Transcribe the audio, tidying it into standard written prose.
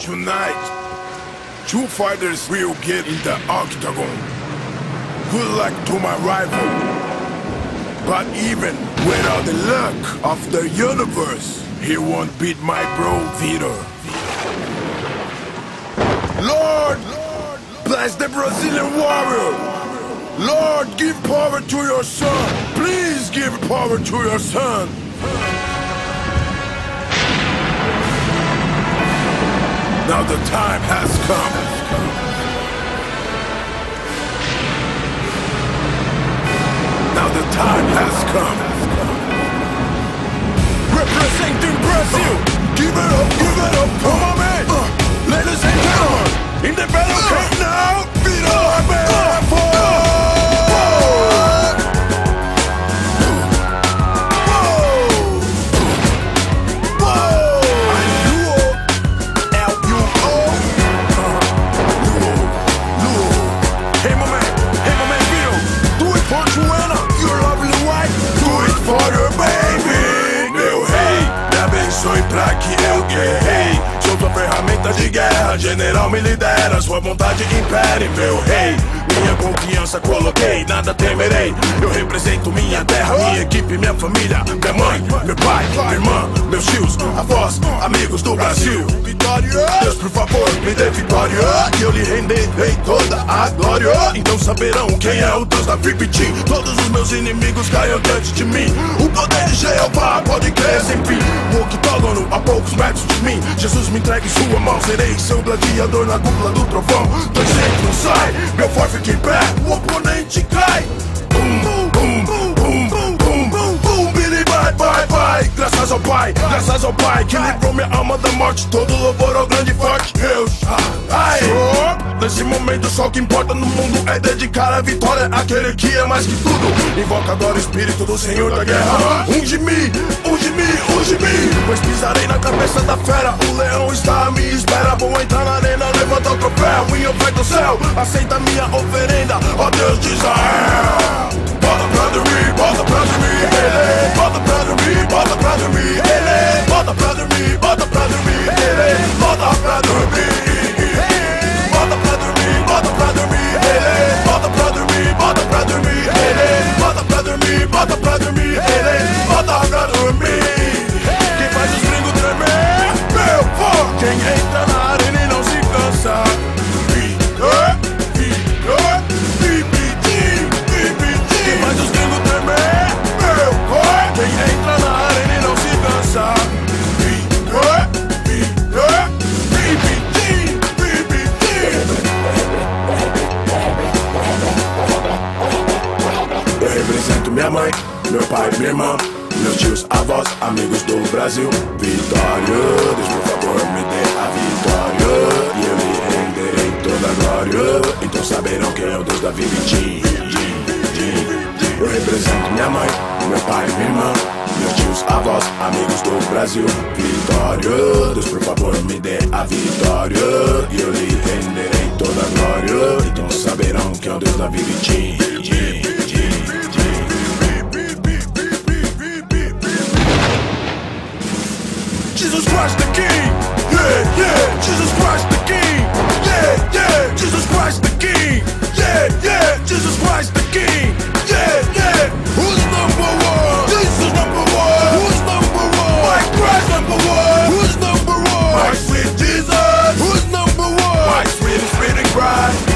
Tonight, two fighters will get in the octagon. Good luck to my rival. But even without the luck of the universe, he won't beat my bro Vitor. Lord, bless the Brazilian warrior. Lord, give power to your son. Please give power to your son. Now the time has come. Now the time has come. Representing Brazil. Give it up for my man. Ladies and gentlemen, in the battle camp now, Vitor Belfort. Pra que eu guerrei. Sou tua ferramenta de guerra. General, me lidera, sua vontade impere, meu rei. Minha confiança coloquei, nada temerei. Eu represento minha terra, minha equipe, minha família, minha mãe, meu pai, minha irmã, meus tios, avós, amigos do Brasil. Deus, por favor, me dê vitória e eu lhe renderei toda a glória. Então saberão quem é o Deus da VIP Team. Todos os meus inimigos caiam diante de mim. O poder de Jeová pode crer sem fim. O octógono a poucos metros de mim. Jesus me entrega em sua mão, serei seu gladiador na cúpula do trovão. Dois jeitos não sai, meu forte fica em pé, o oponente cai. Bum, bum, bum, bum, bum, bum, bum, bum, Billy, vai, vai, vai. Graças ao Pai que livrou minha alma da morte. Todo louvor ao grande e forte Deus. Nesse momento só o que importa no mundo é dedicar a vitória àquele que é mais que tudo. Invoca, adora o Espírito do Senhor da guerra. Unge-me, unge-me, unge-me. Pois pisarei na cabeça da fera. O leão está à minha espera. Vou entrar na arena, levanta o troféu. Minha oferta ao céu, aceita minha oferenda, ó Deus de Israel. Bota pra dormir, bota pra dormir, ele. Bota pra dormir, bota pra dormir, ele. Bota pra dormir, bota pra dormir, ele. Bota pra dormir. Bota pra dormir, bota pra dormir, ele. Bota pra dormir, bota pra dormir, ele. Bota pra dormir, bota pra dormir, ele. Bota pra dormir. Quem faz os gringos tremer? Meu fogo. Quem entra na arena e não se cansa. Vitor, Vitor, VPT, VPT. Quem faz os gringos tremer? Meu fogo. Quem entra na arena e não se cansa. Vitor, Vitor, VPT, VPT. Eu represento minha mãe, meu pai, minha irmã, meus tios, avós, amigos do Brasil. Vitória, Deus, por favor, me dê a vitória e eu lhe renderei toda a glória. Então saberão quem é o Deus da vida em ti. Eu represento minha mãe, meu pai, minha irmã, meus tios, avós, amigos do Brasil. Vitória, Deus, por favor, me dê a vitória e eu lhe renderei toda a glória. Então saberão quem é o Deus da vida em ti. Jesus Christ the King, yeah, yeah. Jesus Christ the King, yeah, yeah. Jesus Christ the King, yeah, yeah. Jesus Christ the King, yeah, yeah. Who's number one? Jesus number one. Who's number one? My Christ number one. Who's number one? My sweet Jesus. Who's number one? My sweet and Christ.